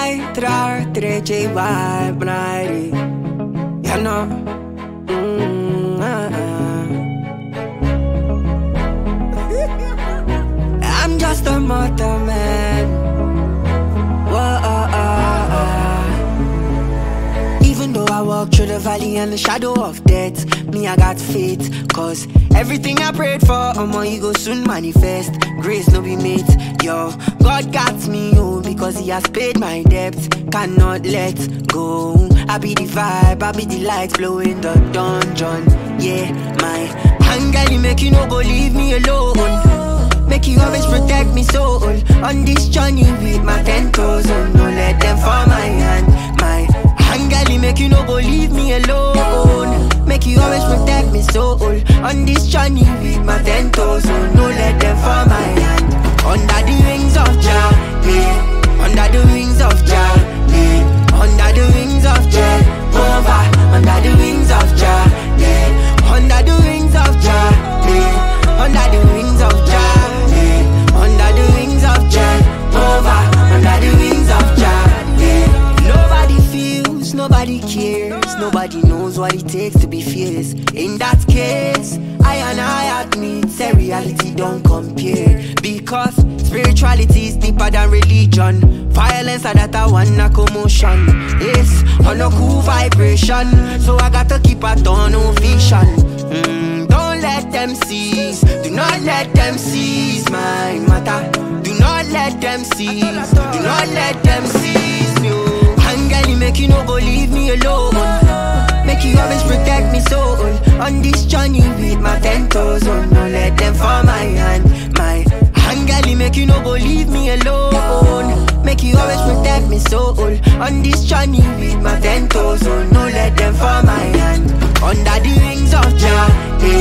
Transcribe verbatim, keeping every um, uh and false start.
mij traag, treed je vibe naar die. Ja, no. Mm, ah, ah. I'm just a mortal man. Whoa, ah, ah, ah. Even though I walk through the valley and the shadow of death, me, I got faith. Cause everything I prayed for, omo, you go soon manifest. Grace no be made, yo. God got me, oh, because he has paid my debt. Cannot let go. I be the vibe, I be the light flow in the dungeon. Yeah, my anger make you no go leave me alone. Make you always protect me soul. On this journey with my ten toes on. No let them fall my hand. My anger make you no go leave me alone. Make you always protect me soul. On this journey with my ten toes on. No let them fall my hand. Under the wings of Jah, yeah. Under the wings of Jah, yeah. Under the wings of Jehovah. Under the wings of Jah, yeah. Under the wings of Jah, yeah. Under the wings of Jah, yeah. Under the wings of Jehovah. Under the wings of Jah, yeah. Nobody feels, nobody cares, nobody knows what it takes to be fierce. In that case, I and I admit, say reality don't compare. Because spirituality is deeper than religion. Violence are that I want a commotion. It's on a cool vibration. So I gotta keep a tunnel vision. mm, Don't let them seize. Do not let them seize my matter. Do not let them seize. Do not let them seize me. Anger make you no go leave me alone. Make you always protect me soul. On this journey with my ten toes on. No let them fall my hand. My anger make you no go leave me alone. Make you always protect me soul. On this journey with my ten toes on. No let them fall my hand. Under the wings of Jah, yeah.